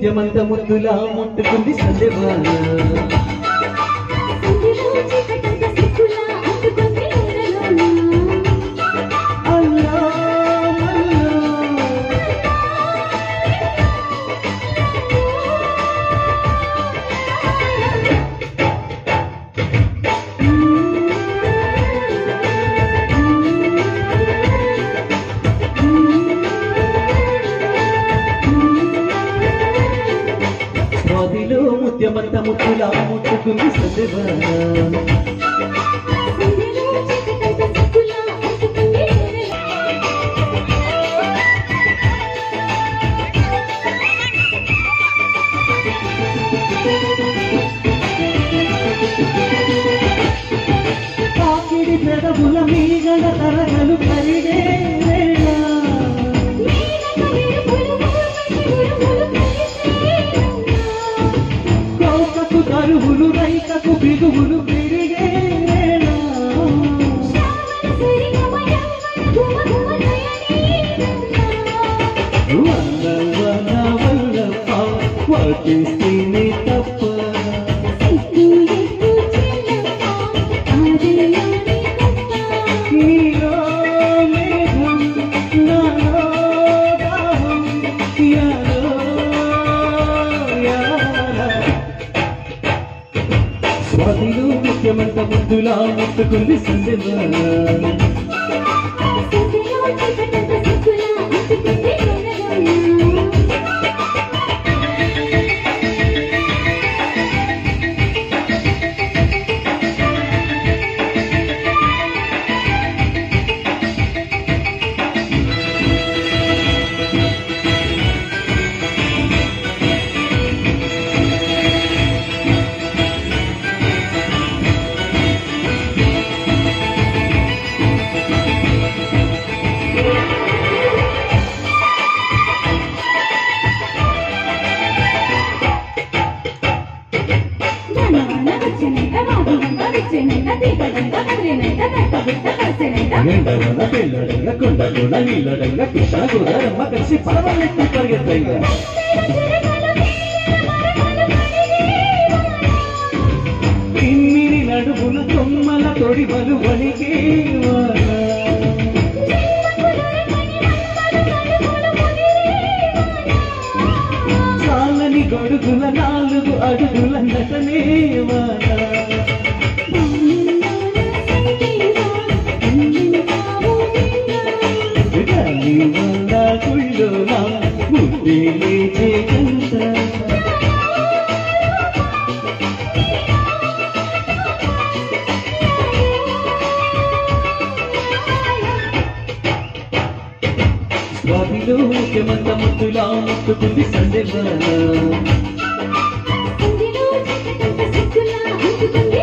ముత్యమంత ముద్దులా ముట్టుకుంది సందేవాన స్వాదిలో ముత్యమంత ముద్దులా ముట్టుకుంది సందేవాన కాకిడి పెదవుల మీగడ తరగలు కరిగే కోకకు కరువులు రైకకు బిగువులు పెరిగే వాటిస్తేనే తప్ప నీలో మేఘం నాలో దాహం యాలో యాలా స్వాదిలో ముత్యమంత ముద్దులా ముట్టుకుంది సందేవాన ఎండవన పెళ్ళడంగా కొండగూడ నీళ్ళడంగా కృష్ణ గోదారమ్మ కలిసి పడవలెత్తి పరిగెత్తంగా ఇన్నిని నడుములు తొమ్మల తొడిమలు వణికే చాలని గొడుగుల 4 అడుగుల నటనే స్వాదిలో ముఖ్యమంత ముద్దులా ముట్టుకుంది సందేవాన